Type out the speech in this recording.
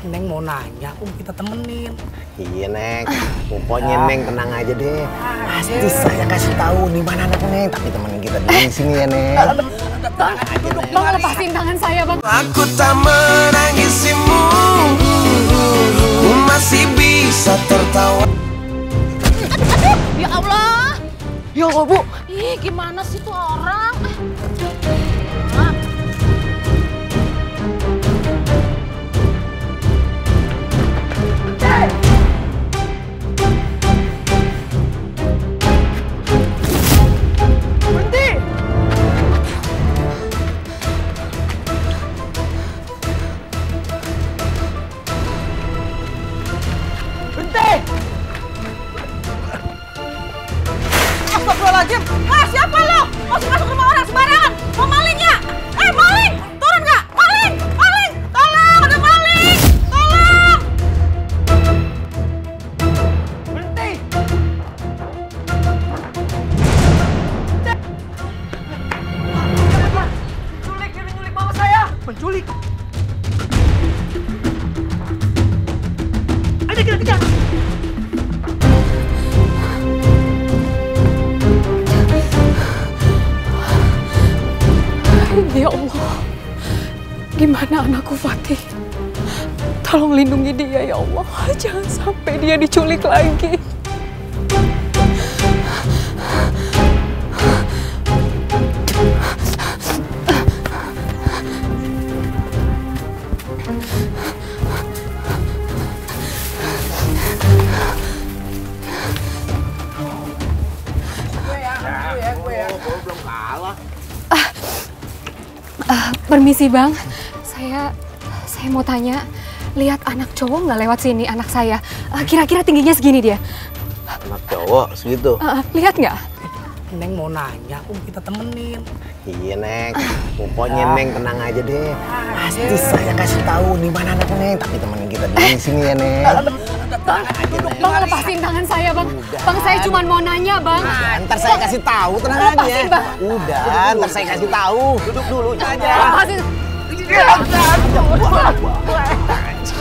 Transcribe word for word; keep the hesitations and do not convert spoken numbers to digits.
Neng mau nanya, um kita temenin. Iya Neng, pokoknya Neng tenang aja deh. Pasti saya kasih tahu di mana anak Neng, tapi temenin kita di sini ya Neng. Bang, bang lepasin tangan saya bang. Aku tak menangisimu, ku masih bisa tertawa. Ya Allah. Ya Allah Bu. Ih gimana sih tuh orang? Astagfirullahaladzim! Ah, siapa lo? Masuk-masuk rumah orang sembarangan! Mau maling ya? Eh, maling! Turun nggak? Maling! Maling! Tolong! Ada maling! Tolong! Berhenti! Penculik! Ini nyulik mama saya! Penculik! Ayo kita kejar! Ya Allah, gimana anakku Fatih? Tolong lindungi dia ya Allah, jangan sampai dia diculik lagi. Uh, permisi bang, saya saya mau tanya, lihat anak cowok nggak lewat sini anak saya? Kira-kira uh, tingginya segini dia? Anak cowok segitu? Uh, lihat nggak? Neng mau nanya, um kita temenin. Iya Neng, pokoknya Neng tenang aja deh. Pasti saya kasih tahu di mana anak Neng, tapi temenin kita di sini ya Neng. Bang, bang lepasin tangan saya bang. Udah. Bang saya cuma mau nanya bang. Nah, ntar saya kasih tahu, tenang aja. Lepasin bang. Udah, ntar saya kasih tahu. Duduk dulu aja. Lepasin.